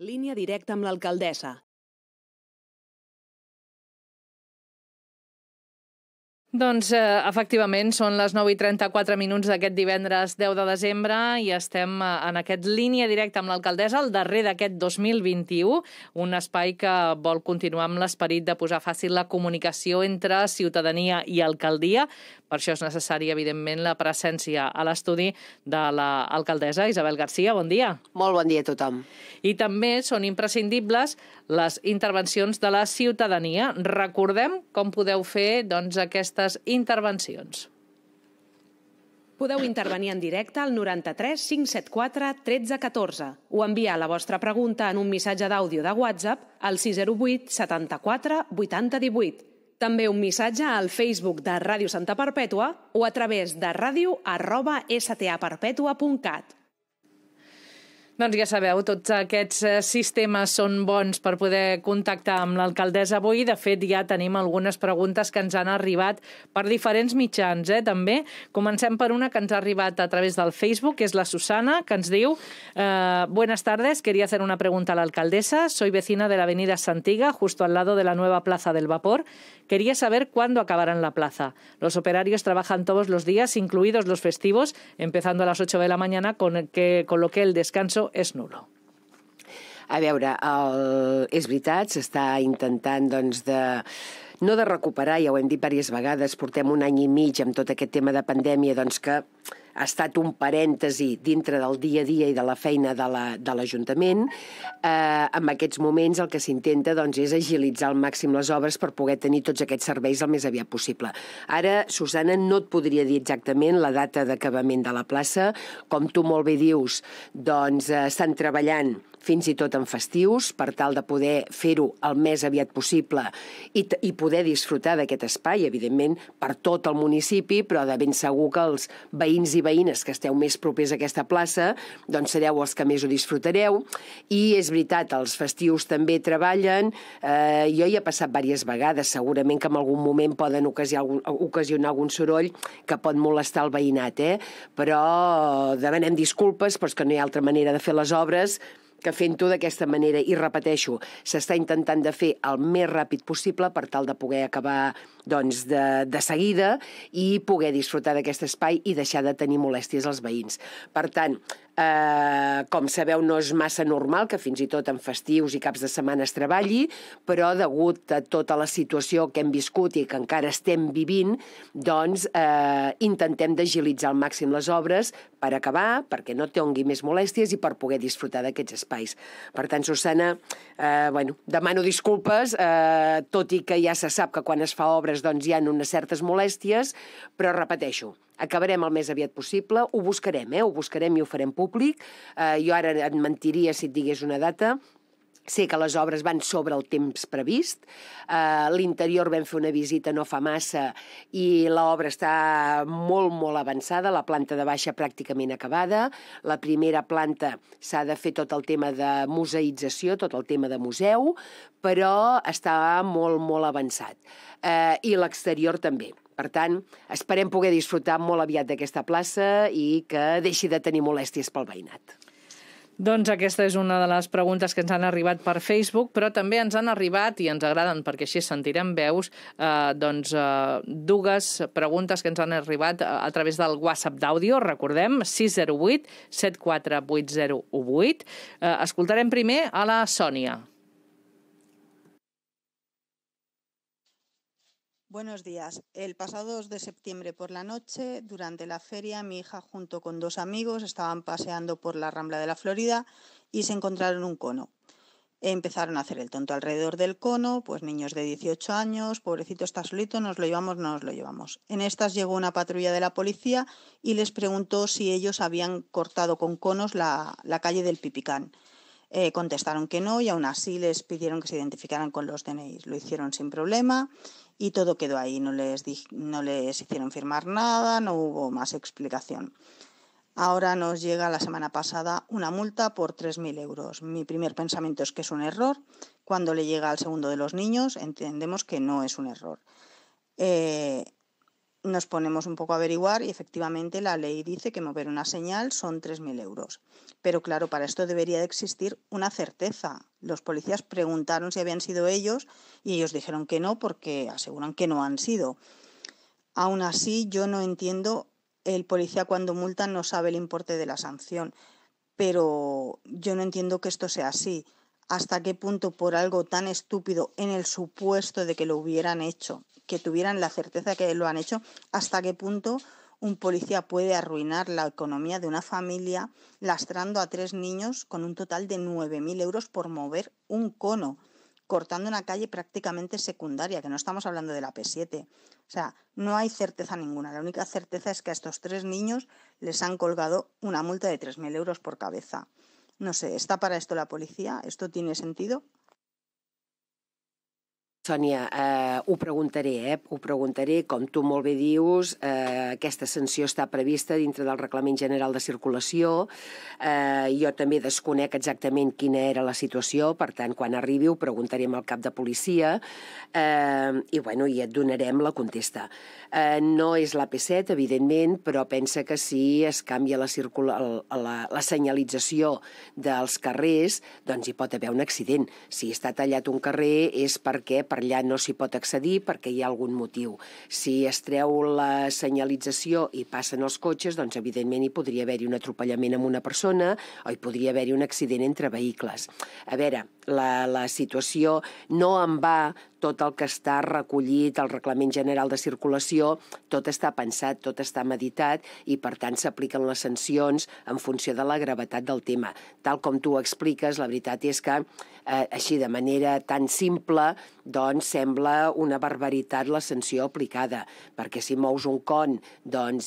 Línia directa amb l'alcaldessa. Doncs, efectivament, són les 9:34 d'aquest divendres 10 de desembre i estem en aquest línia directa amb l'alcaldessa, el darrer d'aquest 2021, un espai que vol continuar amb l'esperit de posar fàcil la comunicació entre ciutadania i alcaldia. Per això és necessària, evidentment, la presència a l'estudi de l'alcaldessa Isabel García. Bon dia. Molt bon dia a tothom. I també són imprescindibles les intervencions de la ciutadania. Recordem com podeu fer aquestes intervencions. Podeu intervenir en directe al 93 574 13 14 o enviar la vostra pregunta en un missatge d'àudio de WhatsApp al 608 74 80 18. També un missatge al Facebook de Ràdio Santa Perpètua o a través de radio@staperpetua.cat. Doncs ja sabeu, tots aquests sistemes són bons per poder contactar amb l'alcaldessa avui. De fet, ja tenim algunes preguntes que ens han arribat per diferents mitjans, també. Comencem per una que ens ha arribat a través del Facebook, que és la Susana, que ens diu: Buenas tardes, quería hacer una pregunta a la alcaldesa. Soy vecina de la avenida Santiga, justo al lado de la nueva Plaza del Vapor. Quería saber cuándo acabarán la plaza. Los operarios trabajan todos los días, incluidos los festivos, empezando a las 8 de la mañana, con lo que el descanso és nulo. A veure, és veritat, s'està intentant no de recuperar, ja ho hem dit diverses vegades, portem un any i mig amb tot aquest tema de pandèmia, que ha estat un parèntesi dintre del dia a dia i de la feina de l'Ajuntament. En aquests moments el que s'intenta és agilitzar al màxim les obres per poder tenir tots aquests serveis el més aviat possible. Ara, Susana, no et podria dir exactament la data d'acabament de la plaça. Com tu molt bé dius, estan treballant fins i tot en festius, per tal de poder fer-ho el més aviat possible i poder disfrutar d'aquest espai, evidentment, per tot el municipi, però de ben segur que els veïns i veïnes que esteu més propers a aquesta plaça, sereu els que més ho disfrutareu. I és veritat, els festius també treballen. Jo hi he passat diverses vegades, segurament que en algun moment poden ocasionar algun soroll que pot molestar el veïnat, però demanem disculpes, però és que no hi ha altra manera de fer les obres que fent-ho d'aquesta manera. I repeteixo, s'està intentant de fer el més ràpid possible per tal de poder acabar de seguida i poder disfrutar d'aquest espai i deixar de tenir molèsties als veïns. Per tant, com sabeu, no és massa normal que fins i tot en festius i caps de setmana es treballi, però degut a tota la situació que hem viscut i que encara estem vivint, intentem d'agilitzar al màxim les obres per acabar, perquè no tongui més molèsties i per poder disfrutar d'aquests espais. Per tant, Susana, demano disculpes, tot i que ja se sap que quan es fa obres hi ha unes certes molèsties, però repeteixo, acabarem el més aviat possible, ho buscarem i ho farem públic. Jo ara et mentiria si et digués una data. Sé que les obres van sobre el temps previst. L'interior vam fer una visita no fa massa i l'obra està molt, molt avançada. La planta de baixa pràcticament acabada. La primera planta s'ha de fer tot el tema de museïtzació, tot el tema de museu, però està molt, molt avançat. I l'exterior també. Per tant, esperem poder disfrutar molt aviat d'aquesta plaça i que deixi de tenir molèsties pel veïnat. Doncs aquesta és una de les preguntes que ens han arribat per Facebook, però també ens han arribat, i ens agraden perquè així sentirem veus, dues preguntes que ens han arribat a través del WhatsApp d'àudio. Recordem, 608 748018. Escoltarem primer a la Sònia. Buenos días. El pasado 2 de septiembre por la noche, durante la feria, mi hija junto con 2 amigos estaban paseando por la Rambla de la Florida y se encontraron un cono. Empezaron a hacer el tonto alrededor del cono, pues niños de 18 años, pobrecito está solito, nos lo llevamos, no nos lo llevamos. En estas llegó una patrulla de la policía y les preguntó si ellos habían cortado con conos la calle del Pipicán. Contestaron que no y aún así les pidieron que se identificaran con los DNIs. Lo hicieron sin problema y todo quedó ahí. No les hicieron firmar nada, no hubo más explicación. Ahora nos llega la semana pasada una multa por 3.000 euros. Mi primer pensamiento es que es un error. Cuando le llega al segundo de los niños entendemos que no es un error. Nos ponemos un poco a averiguar y efectivamente la ley dice que mover una señal son 3.000 euros. Pero claro, para esto debería de existir una certeza. Los policías preguntaron si habían sido ellos y ellos dijeron que no porque aseguran que no han sido. Aún así, yo no entiendo, el policía cuando multa no sabe el importe de la sanción, pero yo no entiendo que esto sea así. ¿Hasta qué punto por algo tan estúpido, en el supuesto de que lo hubieran hecho, que tuvieran la certeza de que lo han hecho, hasta qué punto un policía puede arruinar la economía de una familia lastrando a 3 niños con un total de 9.000 euros por mover un cono, cortando una calle prácticamente secundaria, que no estamos hablando de la P7? O sea, no hay certeza ninguna. La única certeza es que a estos 3 niños les han colgado una multa de 3.000 euros por cabeza. No sé, ¿está para esto la policía? ¿Esto tiene sentido? Sònia, ho preguntaré, Ho preguntaré. Com tu molt bé dius, aquesta sanció està prevista dintre del Reglament General de Circulació. Jo també desconec exactament quina era la situació, per tant, quan arribi ho preguntarem al cap de policia i et donarem la contesta. No és la P7, evidentment, però pensa que si es canvia la senyalització dels carrers, doncs hi pot haver un accident. Si està tallat un carrer és perquè per allà no s'hi pot accedir perquè hi ha algun motiu. Si es treu la senyalització i passen els cotxes, doncs evidentment hi podria haver-hi un atropellament amb una persona o hi podria haver-hi un accident entre vehicles. A veure, la situació no en va tot el que està recollit al Reglament General de Circulació, tot està pensat, tot està meditat i, per tant, s'apliquen les sancions en funció de la gravetat del tema. Tal com tu ho expliques, la veritat és que així de manera tan simple doncs sembla una barbaritat la sanció aplicada, perquè si mous un con doncs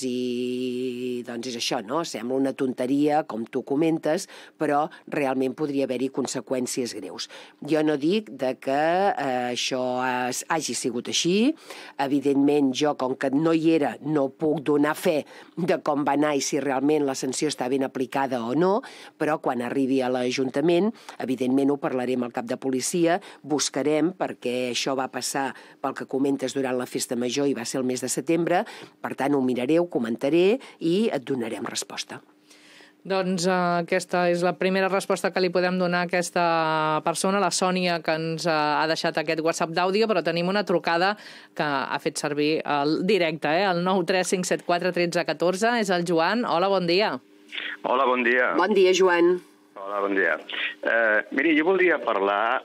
és això, no? Sembla una tonteria, com tu comentes, però realment podria haver-hi conseqüències greus. Jo no dic que això hagi sigut així. Evidentment, jo, com que no hi era, no puc donar fe de com va anar i si realment la sanció està ben aplicada o no, però quan arribi a l'Ajuntament, evidentment ho parlarem al cap de policia, buscarem, perquè això va passar pel que comentes durant la festa major i va ser el mes de setembre, per tant ho miraré, ho comentaré i et donarem resposta. Doncs aquesta és la primera resposta que li podem donar a aquesta persona, la Sònia, que ens ha deixat aquest WhatsApp d'àudio, però tenim una trucada que ha fet servir el directe, el 93574 1314, és el Joan. Hola, bon dia. Hola, bon dia. Bon dia, Joan. Hola, bon dia. Miri, jo voldria parlar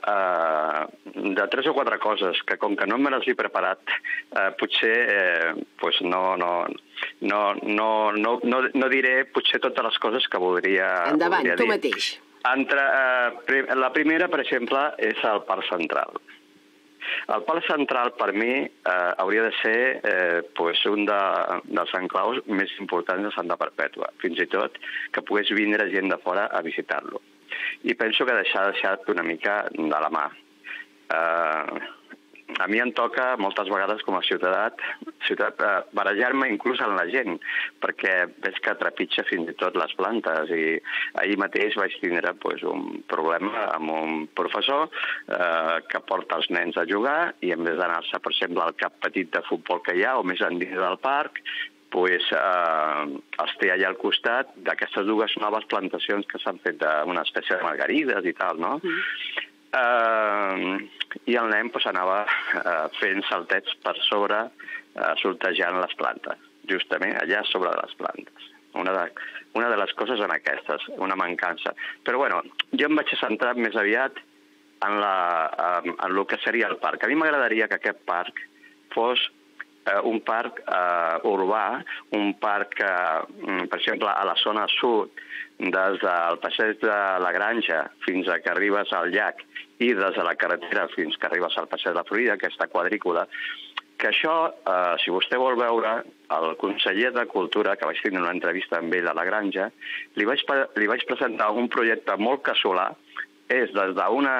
de 3 o 4 coses que, com que no me les he preparat, potser no diré potser totes les coses que voldria dir. Endavant, tu mateix. La primera, per exemple, és el Parc Central. El Parc Central, per mi, hauria de ser un dels enclaus més importants de Santa Perpètua. Fins i tot que pogués vindre gent de fora a visitar-lo. I penso que s'ha deixat una mica de la mà. A mi em toca moltes vegades com a ciutadà barallar-me inclús amb la gent, perquè veig que trepitja fins i tot les plantes. I ahir mateix vaig tindre un problema amb un professor que porta els nens a jugar i en vez d'anar-se, per exemple, al camp petit de futbol que hi ha o més endins del parc, els té allà al costat d'aquestes 2 noves plantacions que s'han fet d'una espècie de margarides i tal, no? I el nen anava fent saltets per sobre, sortejant les plantes, justament allà sobre les plantes. Una de les coses en aquestes, una mancança. Però bueno, jo em vaig centrar més aviat en el que seria el parc. A mi m'agradaria que aquest parc fos un parc urbà, un parc, per exemple, a la zona sud, des del passeig de la Granja fins que arribes al llac i des de la carretera fins que arribes al passeig de la Florida, aquesta quadrícula, que això, si vostè vol veure, el conseller de Cultura, que vaig tenir una entrevista amb ell a la Granja, li vaig presentar un projecte molt casolà, és des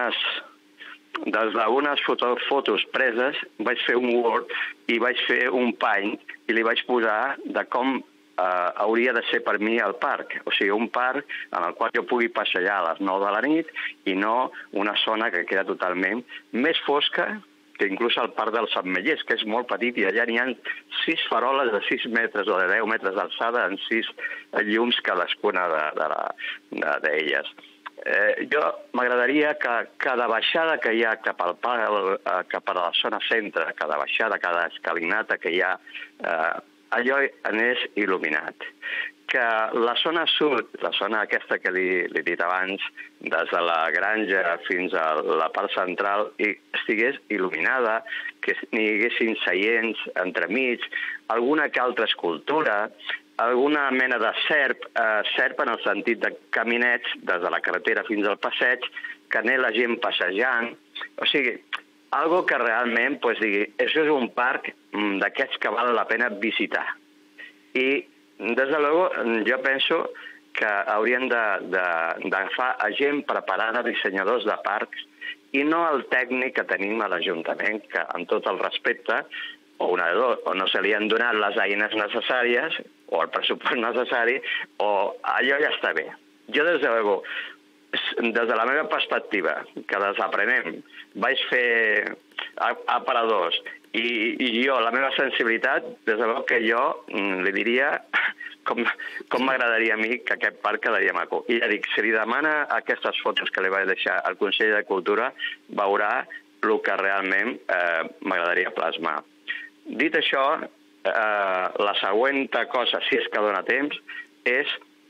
d'unes fotos preses, vaig fer un Word i vaig fer un Paint i li vaig posar de com hauria de ser per mi el parc. O sigui, un parc en el qual jo pugui passejar a les 9 de la nit i no una zona que queda totalment més fosca que inclús el parc dels Ametllers, que és molt petit, i allà n'hi ha 6 faroles de 6 metres o de 10 metres d'alçada en 6 llums cadascuna d'elles. Jo m'agradaria que cada baixada que hi ha cap a la zona centre, cada baixada, cada escalinata que hi ha, allò anés il·luminat. Que la zona sud, la zona aquesta que li he dit abans, des de la granja fins a la part central, estigués il·luminada, que n'hi haguessin seients entremig, alguna que altra escultura, alguna mena de serp en el sentit de caminets des de la carretera fins al passeig, que anés la gent passejant. O sigui, algo que realment digui, això és un parc d'aquests que val la pena visitar. I, des de luego, jo penso que hauríem d'agafar a gent preparada, dissenyadors de parcs, i no el tècnic que tenim a l'Ajuntament, que, amb tot el respecte, o una de dos, o no se li han donat les eines necessàries, o el pressupost necessari, o allò ja està bé. Jo, des de la meva perspectiva, que desaprenem, vaig fer aparadors, i jo, la meva sensibilitat, des de luego que jo li diria com m'agradaria a mi que aquest parc quedaria maco. I ja dic, si li demana aquestes fotos que li vaig deixar al Consell de Cultura, veurà el que realment m'agradaria plasmar. Dit això, la següent cosa, si és que dona temps, és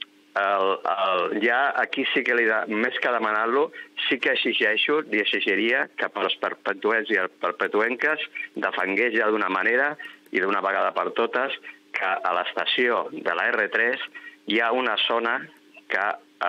ja aquí sí que més que demanar-lo, sí que li exigiria que per als perpetuents i els perpetuenques defengués ja d'una manera i d'una vegada per totes que a l'estació de la R3 hi ha una zona que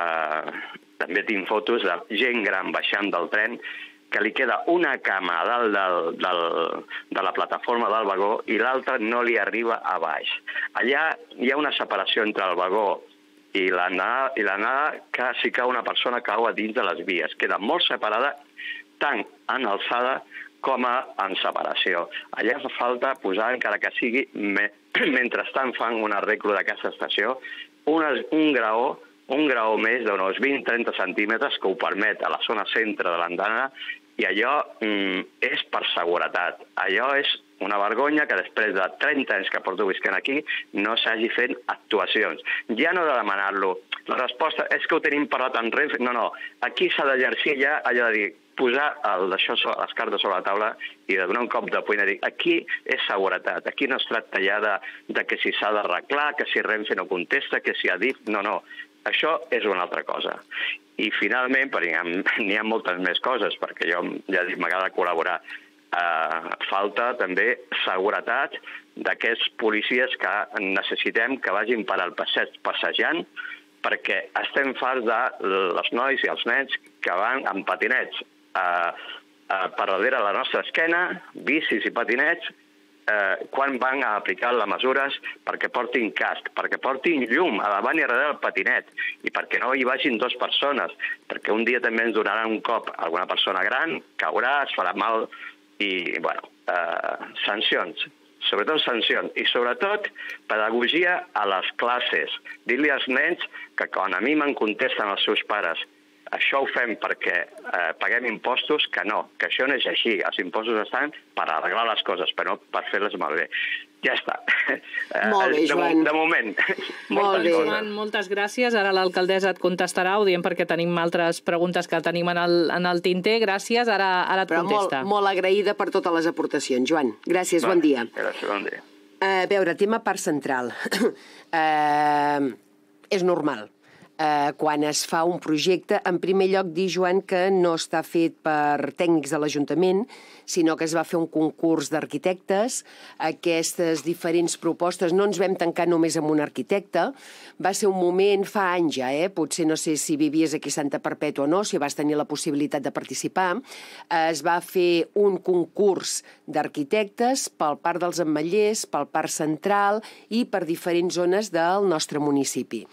també tinc fotos de gent gran baixant del tren, que li queda una cama a dalt de la plataforma del vagó i l'altra no li arriba a baix. Allà hi ha una separació entre el vagó i l'anada que si cau una persona cau a dins de les vies. Queda molt separada, tant en alçada com en separació. Allà fa falta posar, encara que sigui, mentrestant fan un arreglo d'aquesta estació, un graó més d'uns 20-30 centímetres que ho permet a la zona centre de l'andana, i allò és per seguretat. Allò és una vergonya que després de 30 anys que porto visquent aquí no s'hagi fet actuacions. Ja no de demanar-lo. La resposta és que ho tenim parlat en Renfe. No. Aquí s'ha d'exercir ja allò de dir, posar les cartes sobre la taula i de donar un cop de puny i dir, aquí és seguretat. Aquí no es tracta ja de que si s'ha d'arreglar, que si Renfe no contesta, que si Adif... No. Això és una altra cosa. I finalment, n'hi ha moltes més coses, perquè jo ja dic, m'agrada col·laborar. Falta també seguretat d'aquests policies que necessitem que vagin per al passeig passejant, perquè estem farts de les nois i els nens que van amb patinets per darrere la nostra esquena, bicis i patinets, quan van a aplicar les mesures perquè portin casc, perquè portin llum a davant i darrere del patinet, i perquè no hi vagin 2 persones, perquè un dia també ens donaran un cop a alguna persona gran, caurà, es farà mal, i, sancions, sobretot sancions, i sobretot pedagogia a les classes. Dir-li als nens que quan a mi me'n contesten els seus pares això ho fem perquè paguem impostos, que no, que això no és així. Els impostos estan per arreglar les coses, però no per fer-les malbé. Ja està. Molt bé, Joan. De moment. Molt bé. Joan, moltes gràcies. Ara l'alcaldessa et contestarà, ho diem perquè tenim altres preguntes que tenim en el tinter. Gràcies, ara et contesta. Però molt agraïda per totes les aportacions. Joan, gràcies, bon dia. Gràcies, bon dia. A veure, tema Parc Central. És normal. Quan es fa un projecte, en primer lloc dir, Joan, que no està fet per tècnics de l'Ajuntament, sinó que es va fer un concurs d'arquitectes. Aquestes diferents propostes no ens vam tancar només amb un arquitecte. Va ser un moment, fa anys ja, potser no sé si vivies aquí a Santa Perpètua o no, si vas tenir la possibilitat de participar. Es va fer un concurs d'arquitectes pel Parc dels Ametllers, pel Parc Central i per diferents zones del nostre municipi.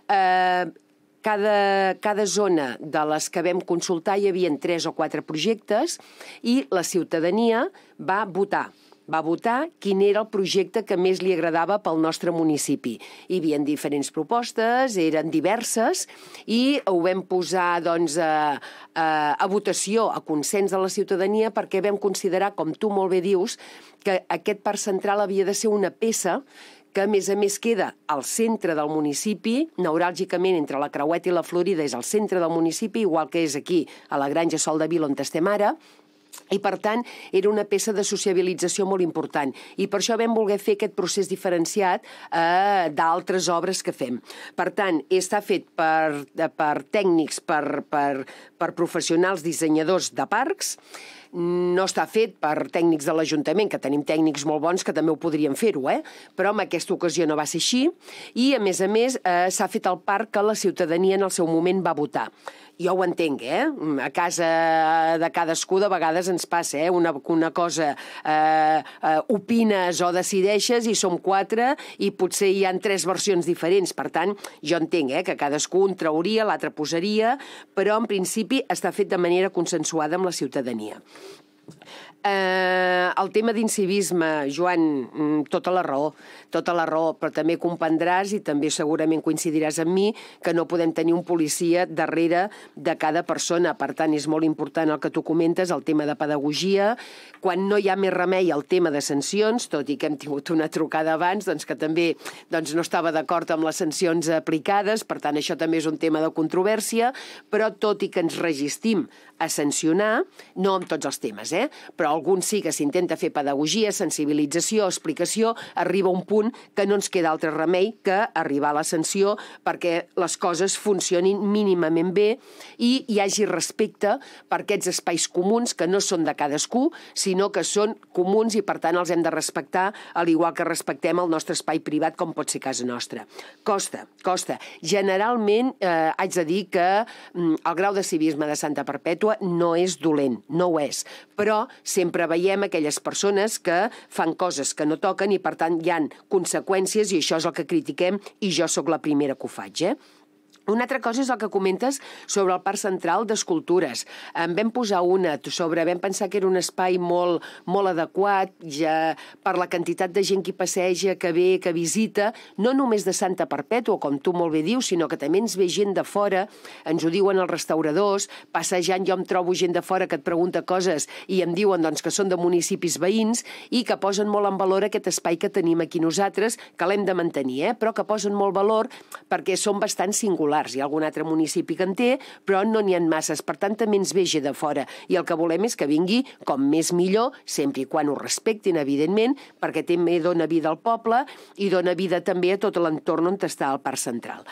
Cada zona de les que vam consultar hi havia 3 o 4 projectes i la ciutadania va votar va votar quin era el projecte que més li agradava pel nostre municipi. Hi havia diferents propostes, eren diverses, i ho vam posar a votació, a consens de la ciutadania, perquè vam considerar, com tu molt bé dius, que aquest parc central havia de ser una peça que a més queda al centre del municipi, neuràlgicament entre la Creueta i la Florida és al centre del municipi, igual que és aquí, a la Granja Sol de Vila, on estem ara, i, per tant, era una peça de sociabilització molt important. I per això vam voler fer aquest procés diferenciat d'altres obres que fem. Per tant, està fet per tècnics, per professionals dissenyadors de parcs, no està fet per tècnics de l'Ajuntament, que tenim tècnics molt bons que també ho podrien fer-ho, però en aquesta ocasió no va ser així, i a més s'ha fet el parc que la ciutadania en el seu moment va votar. Jo ho entenc, a casa de cadascú de vegades ens passa, una cosa opines o decideixes i som 4 i potser hi ha 3 versions diferents. Per tant, jo entenc que cadascú un trauria, l'altre posaria, però en principi està fet de manera consensuada amb la ciutadania. El tema d'incivisme, Joan, tota la raó, però també comprendràs i també segurament coincidiràs amb mi que no podem tenir un policia darrere de cada persona. Per tant, és molt important el que tu comentes, el tema de pedagogia. Quan no hi ha més remei, el tema de sancions, tot i que hem tingut una trucada abans que també no estava d'acord amb les sancions aplicades, per tant, això també és un tema de controvèrsia, però tot i que ens resistim a sancionar, no amb tots els temes, però alguns sí que s'intenta fer pedagogia, sensibilització, explicació, arriba un punt que no ens queda altre remei que arribar a la sanció perquè les coses funcionin mínimament bé i hi hagi respecte per aquests espais comuns que no són de cadascú, sinó que són comuns i per tant els hem de respectar, al igual que respectem el nostre espai privat com pot ser casa nostra. Costa. Generalment haig de dir que el grau de civisme de Santa Perpètua no és dolent, no ho és, però sempre veiem aquelles persones que fan coses que no toquen i, per tant, hi ha conseqüències i això és el que critiquem i jo sóc la primera que ho faig, Una altra cosa és el que comentes sobre el Parc Central d'Escultures. En vam posar vam pensar que era un espai molt adequat ja per la quantitat de gent que hi passeja, que ve, que visita, no només de Santa Perpètua, com tu molt bé dius, sinó que també ens ve gent de fora, ens ho diuen els restauradors, passejant jo em trobo gent de fora que et pregunta coses i em diuen que són de municipis veïns i que posen molt en valor aquest espai que tenim aquí nosaltres, que l'hem de mantenir, però que posen molt valor perquè són bastant singulars. Hi ha algun altre municipi que en té, però no n'hi ha masses. Per tant, també ens ve gent de fora. I el que volem és que vingui com més millor, sempre i quan ho respectin, evidentment, perquè també dona vida al poble i dona vida també a tot l'entorn on està el Parc Central.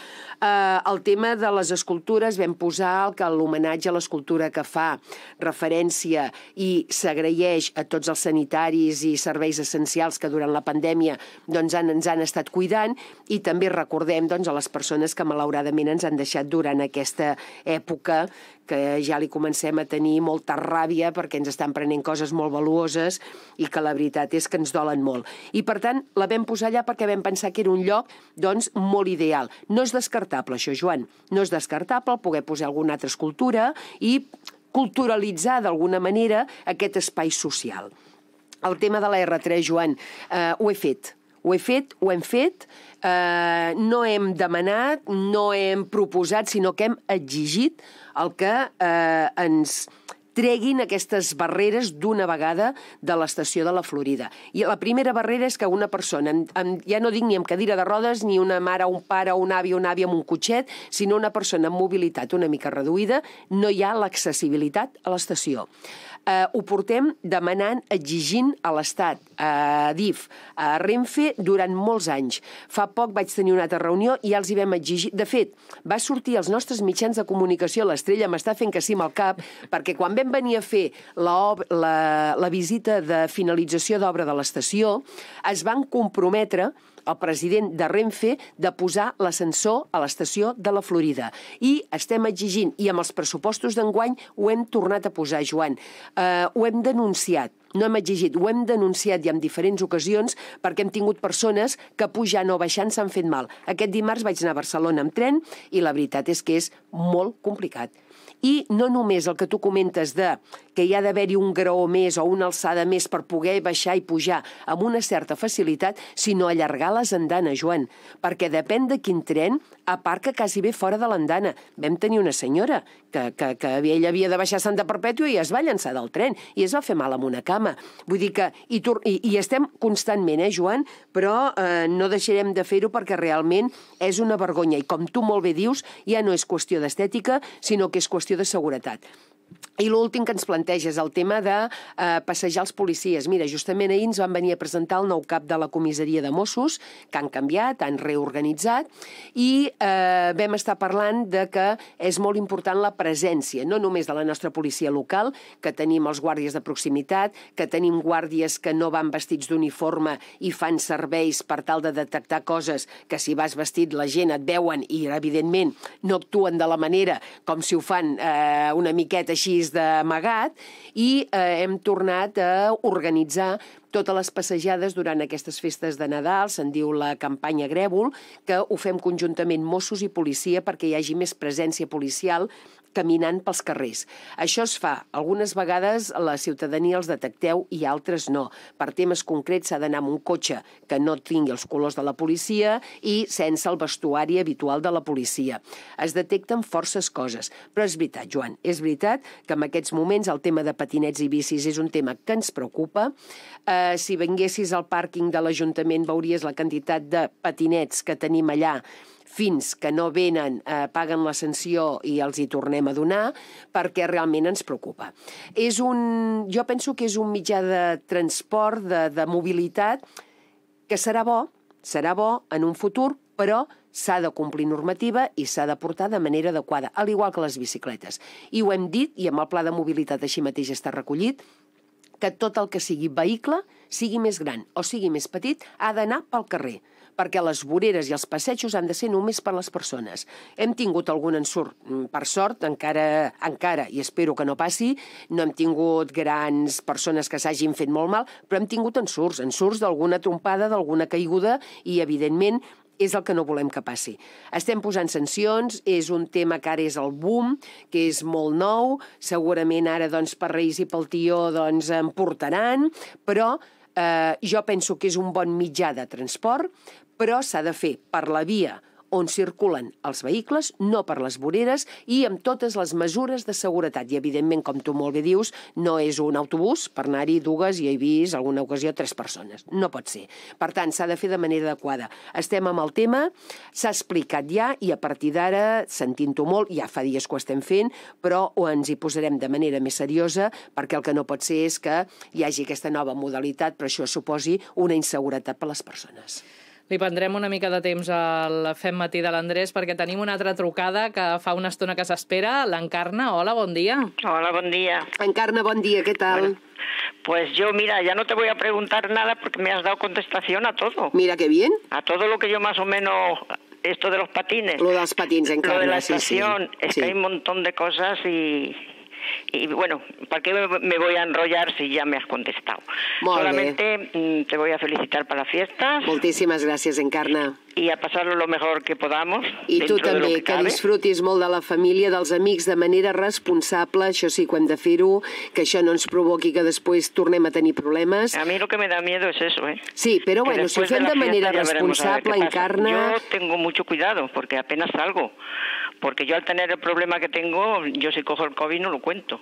El tema de les escultures, vam posar l'homenatge a l'escultura que fa referència i s'agraeix a tots els sanitaris i serveis essencials que durant la pandèmia ens han estat cuidant i també recordem a les persones que malauradament ens han deixat durant aquesta època que ja li comencem a tenir molta ràbia perquè ens estan prenent coses molt valuoses i que la veritat és que ens dolen molt. I per tant la vam posar allà perquè vam pensar que era un lloc molt ideal. No és descartable això, Joan, no és descartable poder posar alguna altra escultura i culturalitzar d'alguna manera aquest espai social. El tema de la R3, Joan, ho hem fet, no hem demanat, no hem proposat, sinó que hem exigit el que ens treguin aquestes barreres d'una vegada de l'estació de la Florida. I la primera barrera és que una persona, ja no dic ni amb cadira de rodes, ni una mare, un pare, un avi o un àvia amb un cotxet, sinó una persona amb mobilitat una mica reduïda, no hi ha l'accessibilitat a l'estació. Ho portem demanant, exigint a l'Estat, a DIF, a Renfe, durant molts anys. Fa poc vaig tenir una altra reunió i ja els hi vam exigir. De fet, va sortir als nostres mitjans de comunicació, l'Estrella m'està fent que sí amb el cap, perquè quan vam venir a fer la visita de finalització d'obra de l'estació, es van comprometre el president de Renfe de posar l'ascensor a l'estació de la Florida. I estem exigint, i amb els pressupostos d'enguany ho hem tornat a posar, Joan. Ho hem denunciat. No hem exigit, ho hem denunciat ja en diferents ocasions perquè hem tingut persones que pujant o baixant s'han fet mal. Aquest dimarts vaig anar a Barcelona amb tren i la veritat és que és molt complicat. i no només el que tu comentes de que hi ha d'haver-hi un graó més o una alçada més per poder baixar i pujar amb una certa facilitat, sinó allargar les andanes, Joan, perquè depèn de quin tren aparca quasi bé fora de l'andana. Vam tenir una senyora que ella havia de baixar a Santa Perpètua i es va llançar del tren i es va fer mal amb una cama. Vull dir que i estem constantment, Joan, però no deixarem de fer-ho perquè realment és una vergonya i com tu molt bé dius, ja no és qüestió d'estètica, sinó que és qüestió de seguretat. I l'últim que ens planteja és el tema de passejar els policies. Mira, justament ahir ens van venir a presentar el nou cap de la comissaria de Mossos, que han canviat, han reorganitzat, i vam estar parlant de que és molt important la presència, no només de la nostra policia local, que tenim els guàrdies de proximitat, que tenim guàrdies que no van vestits d'uniforme i fan serveis per tal de detectar coses que si vas vestit la gent et veuen i, evidentment, no actuen de la manera com si ho fan una miqueta així d'amagat, i hem tornat a organitzar totes les passejades durant aquestes festes de Nadal, se'n diu la campanya Grèvol, que ho fem conjuntament Mossos i policia perquè hi hagi més presència policial caminant pels carrers. Això es fa. Algunes vegades la ciutadania els detecteu i altres no. Per temes concrets s'ha d'anar amb un cotxe que no tingui els colors de la policia i sense el vestuari habitual de la policia. Es detecten forces coses. Però és veritat, Joan, és veritat que en aquests moments el tema de patinets i bicis és un tema que ens preocupa. Si vinguessis al pàrquing de l'Ajuntament veuries la quantitat de patinets que tenim allà. Fins que no venen, paguen la sanció i els hi tornem a donar, perquè realment ens preocupa. Jo penso que és un mitjà de transport, de mobilitat, que serà bo en un futur, però s'ha de complir normativa i s'ha de portar de manera adequada, al igual que les bicicletes. I ho hem dit, i amb el pla de mobilitat així mateix està recollit, que tot el que sigui vehicle, sigui més gran o sigui més petit, ha d'anar pel carrer, perquè les voreres i els passejos han de ser només per les persones. Hem tingut algun ensurt, per sort, encara, i espero que no passi, no hem tingut grans persones que s'hagin fet molt mal, però hem tingut ensurts d'alguna trompada, d'alguna caiguda, i evidentment és el que no volem que passi. Estem posant sancions, és un tema que ara és el boom, que és molt nou, segurament ara per Reis i pel Tió en portaran, però jo penso que és un bon mitjà de transport, però s'ha de fer per la via on circulen els vehicles, no per les voreres, i amb totes les mesures de seguretat. I, evidentment, com tu molt bé dius, no és un autobús per anar-hi dues i he vist alguna ocasió 3 persones. No pot ser. Per tant, s'ha de fer de manera adequada. Estem amb el tema, s'ha explicat ja, i a partir d'ara, sentint-ho molt, ja fa dies que ho estem fent, però ens hi posarem de manera més seriosa, perquè el que no pot ser és que hi hagi aquesta nova modalitat, però això suposi una inseguretat per a les persones. Li prendrem una mica de temps al Fem Matí de l'Andrés perquè tenim una altra trucada que fa una estona que s'espera. L'Encarna, hola, bon dia. Hola, bon dia. Encarna, bon dia, ¿qué tal? Bueno, pues yo, mira, ya no te voy a preguntar nada porque me has dado contestación a todo. Mira, qué bien. A todo lo que yo más o menos... Esto de los patines. Lo de los patines, Encarna. Lo de la estación. Sí. Es que hay un montón de cosas y bueno, ¿para qué me voy a enrollar si ya me has contestado? Solamente te voy a felicitar para las fiestas. Moltíssimes gràcies, Encarna. I a passar-lo lo mejor que podamos. I tu també, que disfrutis molt de la família, dels amics, de manera responsable, això sí que hem de fer-ho, que això no ens provoqui que després tornem a tenir problemes. A mí lo que me da miedo es eso, ¿eh? Sí, pero bueno, si ho fem de manera responsable, Encarna... Yo tengo mucho cuidado, porque apenas salgo. Porque yo al tener el problema que tengo, yo si cojo el COVID no lo cuento.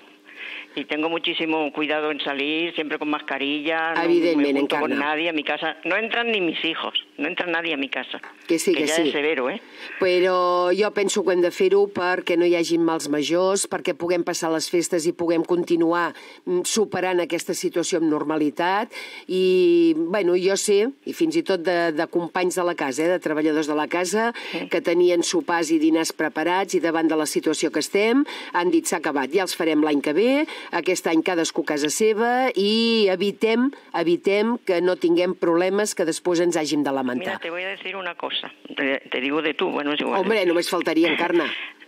Y tengo muchísimo cuidado en salir, siempre con mascarilla, no me junto con nadie a mi casa. No entran ni mis hijos, no entra nadie a mi casa. Que sí, que ja sí. És severo, eh? Però jo penso que hem de fer-ho perquè no hi hagin mals majors, perquè puguem passar les festes i puguem continuar superant aquesta situació amb normalitat. I, bueno, jo sé, i fins i tot de companys de la casa, de treballadors de la casa, que tenien sopars i dinars preparats i davant de la situació que estem, han dit s'ha acabat, ja els farem l'any que ve, aquest any cadascú a casa seva i evitem que no tinguem problemes que després ens hàgim de lamentar. Mira, te voy a decir una cosa, te digo de tú, bueno, es igual. Hombre, només faltaria, Encarna.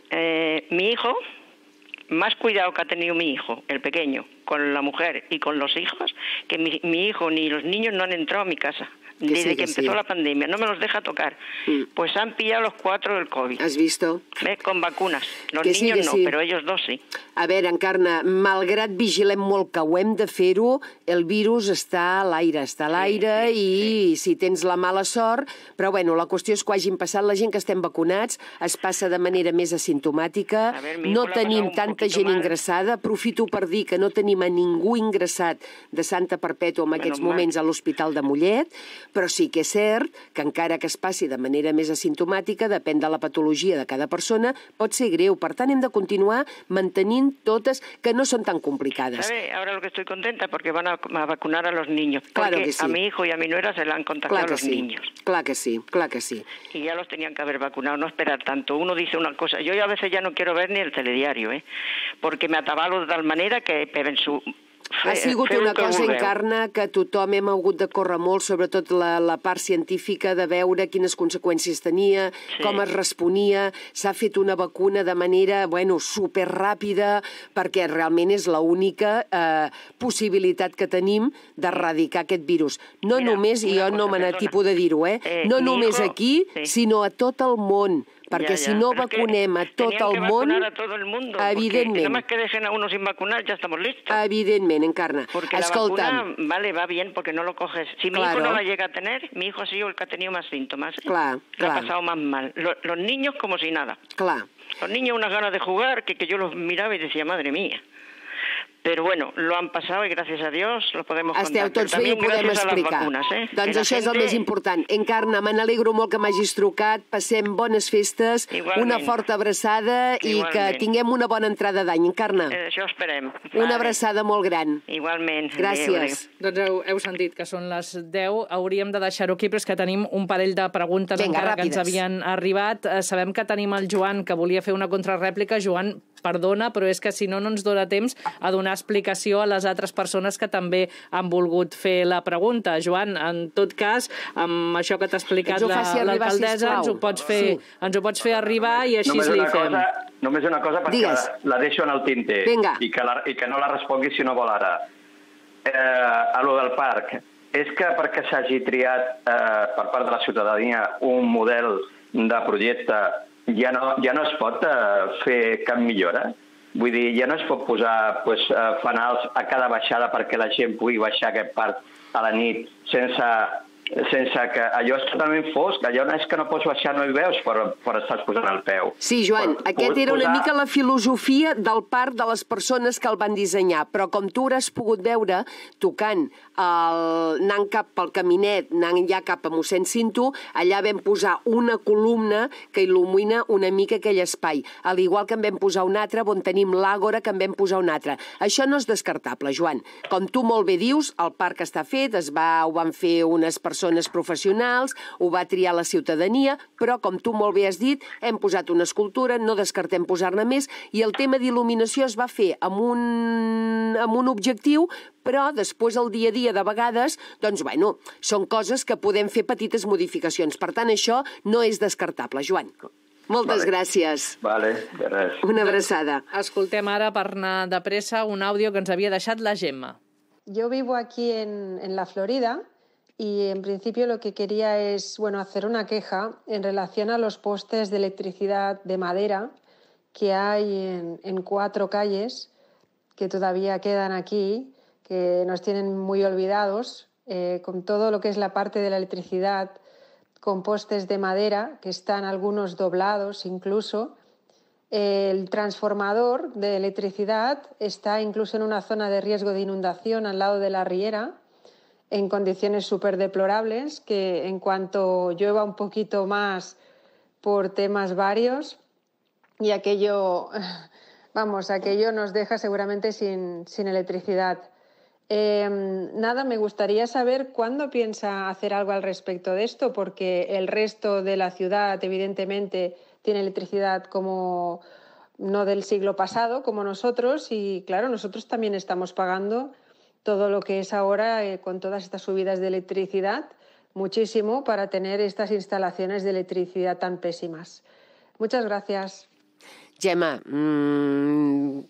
Mi hijo, más cuidado que ha tenido mi hijo, el pequeño, con la mujer y con los hijos, que mi hijo ni los niños no han entrado a mi casa. desde que empezó la pandemia, no me los deja tocar. Pues han pillado los 4 del COVID. ¿Has visto? Con vacunas. Los niños no, però ells dos sí. A veure, Encarna, malgrat vigilem molt que ho hem de fer-ho, el virus està a l'aire, i si tens la mala sort, però bueno, la qüestió és que hagin passat la gent que estem vacunats, es passa de manera més asimptomàtica, no tenim tanta gent ingressada, aprofito per dir que no tenim a ningú ingressat de Santa Perpètua en aquests moments a l'Hospital de Mollet, però sí que és cert que encara que es passi de manera més asimptomàtica, depèn de la patologia de cada persona, pot ser greu. Per tant, hem de continuar mantenint totes, que no són tan complicades. ¿Sabe? Ahora lo que estoy contenta porque van a vacunar a los niños. Porque claro que sí. A mi hijo y a mi nuera se le han contagiado los niños. Claro que sí, claro que sí. Y ya los tenían que haber vacunado, no esperar tanto. Uno dice una cosa, yo a veces ya no quiero ver ni el telediario, porque me atabalo de tal manera que en su... Ha sigut una cosa, Encarna, que tothom hem hagut de córrer molt, sobretot la part científica, de veure quines conseqüències tenia, com es responia. S'ha fet una vacuna de manera, superràpida, perquè realment és l'única possibilitat que tenim d'erradicar aquest virus. No només, i jo no me n'atipo de dir-ho, no només aquí, sinó a tot el món. Perquè si no vacunem a tot el món, evidentment... Només que dejen a uno sin vacunar, ya estamos listos. Evidentment, Encarna. Porque la vacuna, va bien, porque no lo coges. Si mi hijo no la llega a tener, mi hijo ha sido el que ha tenido más síntomas. Claro. Ha pasado más mal. Los niños como si nada. Claro. Los niños unas ganas de jugar que yo los miraba y decía, madre mía. Però bueno, lo han passat i gràcies a Dios lo podemos contar. Esteu tots bé i ho podem explicar. Doncs això és el més important. Encarna, me n'alegro molt que m'hagis trucat, passem bones festes, una forta abraçada i que tinguem una bona entrada d'any. Encarna. Això esperem. Una abraçada molt gran. Igualment. Gràcies. Doncs heu sentit que són les 10, hauríem de deixar-ho aquí, però és que tenim un parell de preguntes encara que ens havien arribat. Sabem que tenim el Joan, que volia fer una contrarèplica. Joan, perdona, però és que si no, no ens dona temps a donar explicació a les altres persones que també han volgut fer la pregunta. Joan, en tot cas, amb això que t'ha explicat l'alcaldessa, ens ho pots fer arribar i així li fem. Només una cosa, perquè la deixo en el tinter i que no la respongui si no vol ara. A lo del parc, és que perquè s'hagi triat per part de la ciutadania un model de projecte ja no es pot fer cap millora? Vull dir, ja no es pot posar fanals a cada baixada perquè la gent pugui baixar aquest parc a la nit sense que allò és totalment fosc, allò és que no pots baixar, no hi veus per estar posant el peu. Sí, Joan, aquest era una mica la filosofia del parc de les persones que el van dissenyar, però com tu hauràs pogut veure, tocant, anant cap pel caminet, anant ja cap a mossèn Cinto, allà vam posar una columna que il·lumina una mica aquell espai, al igual que en vam posar un altre, on tenim l'àgora que en vam posar un altre. Això no és descartable, Joan. Com tu molt bé dius, el parc està fet, ho van fer unes persones professionals, ho va triar la ciutadania, però, com tu molt bé has dit, hem posat una escultura, no descartem posar-ne més, i el tema d'il·luminació es va fer amb un objectiu, però després, el dia a dia, de vegades, doncs, són coses que podem fer petites modificacions. Per tant, això no és descartable, Joan. Moltes gràcies. Vale, de res. Una abraçada. Escoltem ara, per anar de pressa, un àudio que ens havia deixat la Gemma. Yo vivo aquí en la Florida y en principio lo que quería es hacer una queja en relación a los postes de electricidad de madera que hay en 4 calles que todavía quedan aquí, que nos tienen muy olvidados, con todo lo que es la parte de la electricidad, con postes de madera que están algunos doblados incluso. El transformador de electricidad está incluso en una zona de riesgo de inundación al lado de la riera, en condiciones súper deplorables, que en cuanto llueva un poquito más por temas varios, y aquello nos deja seguramente sin electricidad. Me gustaría saber cuándo piensa hacer algo al respecto de esto, porque el resto de la ciudad, evidentemente, tiene electricidad como no del siglo pasado, como nosotros, y claro, nosotros también estamos pagando todo lo que es ahora, con todas estas subidas de electricidad, muchísimo para tener estas instalaciones de electricidad tan pésimas. Muchas gracias. Gemma,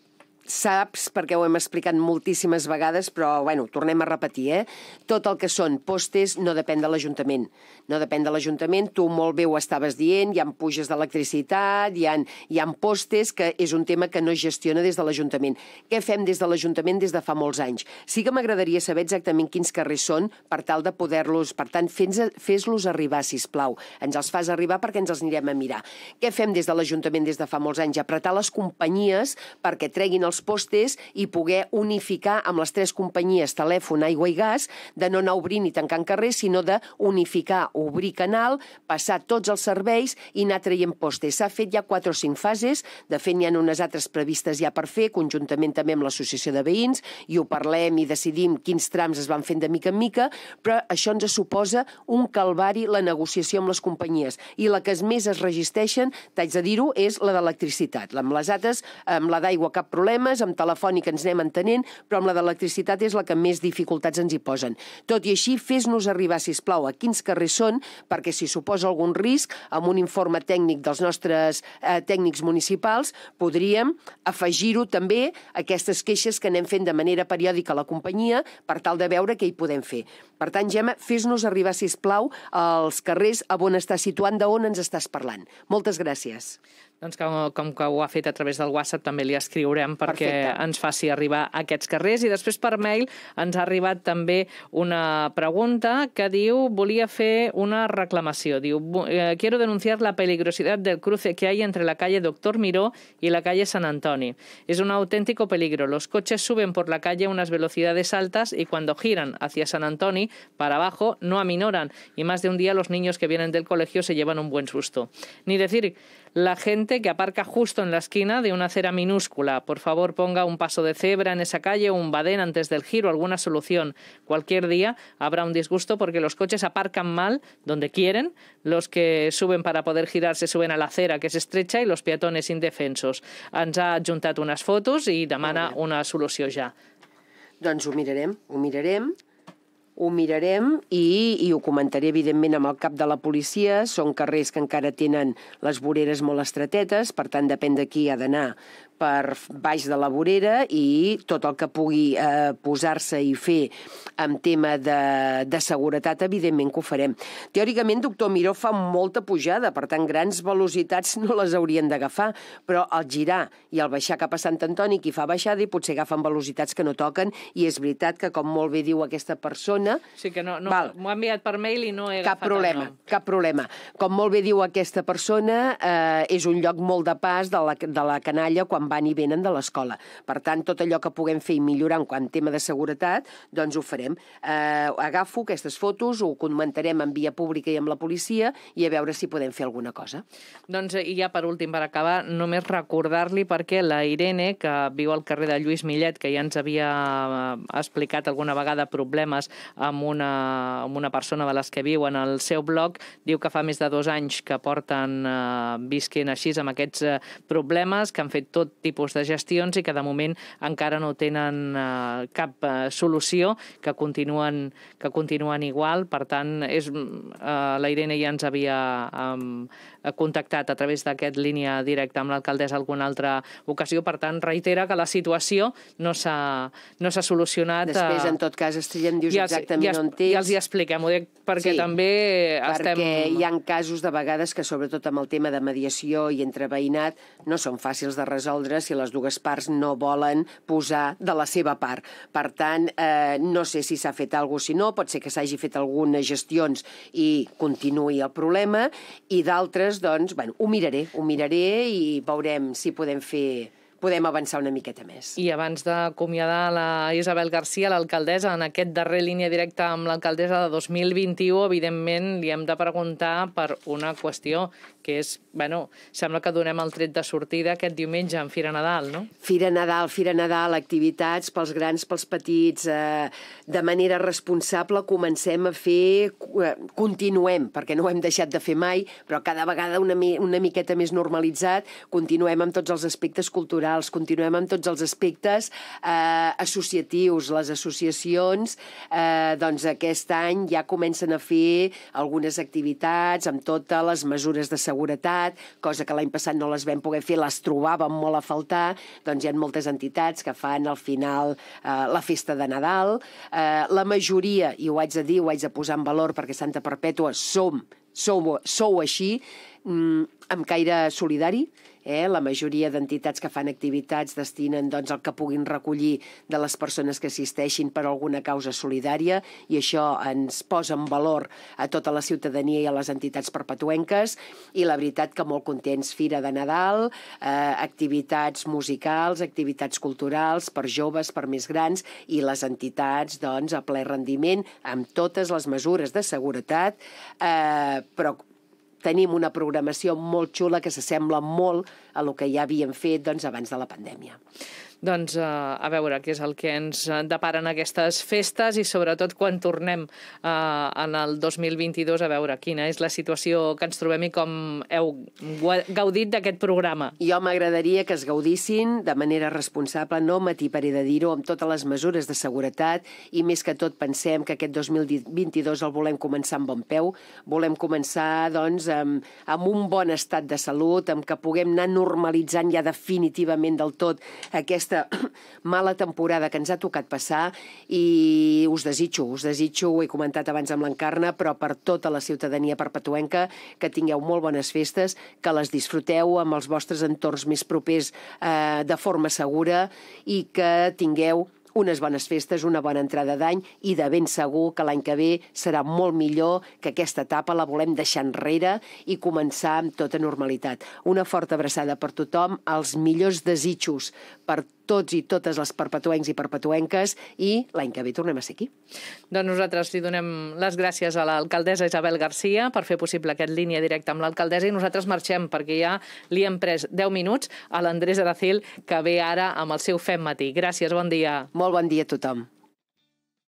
saps, perquè ho hem explicat moltíssimes vegades, però, bueno, tornem a repetir, tot el que són postes no depèn de l'Ajuntament. No depèn de l'Ajuntament, tu molt bé ho estaves dient, hi ha puges d'electricitat, hi ha postes, que és un tema que no es gestiona des de l'Ajuntament. Què fem des de l'Ajuntament des de fa molts anys? Sí que m'agradaria saber exactament quins carrers són per tal de poder-los... Per tant, fes-los arribar, sisplau. Ens els fas arribar perquè ens els anirem a mirar. Què fem des de l'Ajuntament des de fa molts anys? Apretar les companyies perquè treguin els postes i poder unificar amb les 3 companyies, telèfon, aigua i gas, de no anar obrint i tancant carrers, sinó de unificar, obrir canal, passar tots els serveis i anar traient postes. S'ha fet ja 4 o 5 fases, de fet n'hi ha unes altres previstes ja per fer, conjuntament també amb l'Associació de Veïns, i ho parlem i decidim quins trams es van fent de mica en mica, però això ens suposa un calvari, la negociació amb les companyies. I la que més es resisteixen, t'haig de dir-ho, és la d'electricitat. Amb les altres, amb la d'aigua cap problemes, amb telefònica ens anem entenent, però amb la d'electricitat és la que més dificultats ens hi posen. Tot i així, fes-nos arribar, sisplau, a quins carrers són, perquè si suposa algun risc, amb un informe tècnic dels nostres tècnics municipals, podríem afegir-ho també a aquestes queixes que anem fent de manera periòdica a la companyia per tal de veure què hi podem fer. Per tant, Gemma, fes-nos arribar, sisplau, als carrers a on estàs situant, d'on ens estàs parlant. Moltes gràcies. Doncs com que ho ha fet a través del WhatsApp també li escriurem perquè ens faci arribar a aquests carrers. I després per mail ens ha arribat també una pregunta que diu, volia fer una reclamació. Diu, quiero denunciar la peligrosidad del cruce que hay entre la calle Doctor Miró y la calle San Antoni. Es un auténtico peligro. Los coches suben por la calle a unas velocidades altas y cuando giran hacia San Antoni para abajo no aminoran. Y más de un día los niños que vienen del colegio se llevan un buen susto. Ni decir la gente que aparca justo en la esquina de una acera minúscula. Por favor, ponga un paso de cebra en esa calle o un badén antes del giro, alguna solución. Cualquier día habrá un disgusto porque los coches aparcan mal donde quieren, los que suben para poder girar se suben a la acera que es estrecha y los peatones indefensos. Ens ha adjuntat unes fotos i demana una solució ja. Doncs ho mirarem i ho comentaré, evidentment, amb el cap de la policia. Són carrers que encara tenen les voreres molt estretetes, per tant, depèn de qui ha d'anar per baix de la vorera i tot el que pugui posar-se i fer en tema de seguretat, evidentment que ho farem. Teòricament, Doctor Miró fa molta pujada, per tant, grans velocitats no les haurien d'agafar, però al girar i al baixar cap a Sant Antoni, qui fa baixada i potser agafen velocitats que no toquen, i és veritat que, com molt bé diu aquesta persona... Sí, que no m'ho ha enviat per mail i no he agafat el nom. Cap problema. Com molt bé diu aquesta persona, és un lloc molt de pas de la canalla quan van i venen de l'escola. Per tant, tot allò que puguem fer i millorar en quant a tema de seguretat, doncs ho farem. Agafo aquestes fotos, ho comentarem en via pública i amb la policia i a veure si podem fer alguna cosa. Doncs, i ja per últim, per acabar, només recordar-li perquè la Irene, que viu al carrer de Lluís Millet, que ja ens havia explicat alguna vegada problemes amb una persona de les que viu en el seu blog, diu que fa més de 2 anys que porten visquent així amb aquests problemes, que han fet tot tipus de gestions i que de moment encara no tenen cap solució, que continuen igual. Per tant, la Irene ja ens havia contactat a través d'aquest línia directa amb l'alcaldessa alguna altra ocasió. Per tant, reitera que la situació no s'ha solucionat. Després, en tot cas, Estrella, em dius exactament on és. Ja els hi expliquem, ho dic perquè també estem... Perquè hi ha casos de vegades que, sobretot amb el tema de mediació i entre veïnat, no són fàcils de resoldre si les dues parts no volen posar de la seva part. Per tant, no sé si s'ha fet alguna cosa, si no, pot ser que s'hagi fet algunes gestions i continuï el problema, i d'altres, doncs, bueno, ho miraré i veurem si podem avançar una miqueta més. I abans d'acomiadar la Isabel García, l'alcaldessa, en aquest darrer línia directa amb l'alcaldessa de 2021, evidentment li hem de preguntar per una qüestió que és, sembla que donem el tret de sortida aquest diumenge en Fira Nadal, no? Fira Nadal, activitats pels grans, pels petits, de manera responsable comencem a fer, continuem, perquè no ho hem deixat de fer mai, però cada vegada una miqueta més normalitzat, continuem amb tots els aspectes culturals culturals, continuem amb tots els aspectes associatius. Les associacions doncs aquest any ja comencen a fer algunes activitats amb totes les mesures de seguretat, cosa que l'any passat no les vam poder fer, les trobàvem molt a faltar. Doncs hi ha moltes entitats que fan al final la festa de Nadal. La majoria, i ho haig de dir, ho haig de posar en valor perquè Santa Perpètua sou així, amb caire solidari. La majoria d'entitats que fan activitats destinen el que puguin recollir de les persones que assisteixin per alguna causa solidària, i això ens posa en valor a tota la ciutadania i a les entitats perpetuenques. I la veritat que molt contents, Fira de Nadal, activitats musicals, activitats culturals per joves, per més grans, i les entitats a ple rendiment amb totes les mesures de seguretat, però tenim una programació molt xula que s'assembla molt a el que ja havíem fet abans de la pandèmia. Doncs a veure què és el que ens deparen aquestes festes i sobretot quan tornem en el 2022 a veure quina és la situació que ens trobem i com heu gaudit d'aquest programa. Jo m'agradaria que es gaudissin de manera responsable, no m'atiparé de dir-ho, amb totes les mesures de seguretat, i més que tot pensem que aquest 2022 el volem començar amb bon peu, volem començar amb un bon estat de salut, amb que puguem anar normalitzant ja definitivament del tot aquesta mala temporada que ens ha tocat passar, i us desitjo, ho he comentat abans amb l'Encarna, però per tota la ciutadania perpetuenca, que tingueu molt bones festes, que les disfruteu amb els vostres entorns més propers de forma segura, i que tingueu unes bones festes, una bona entrada d'any, i de ben segur que l'any que ve serà molt millor, que aquesta etapa la volem deixar enrere i començar amb tota normalitat. Una forta abraçada per tothom, els millors desitjos per tots i totes les perpetuencs i perpetuenques, i l'any que ve tornem a ser aquí. Doncs nosaltres li donem les gràcies a l'alcaldessa Isabel Garcia per fer possible aquest línia directa amb l'alcaldessa, i nosaltres marxem perquè ja li hem pres 10 minuts a l'Andrés Aracil, que ve ara amb el seu Fem Matí. Gràcies, bon dia. Molt bon dia a tothom.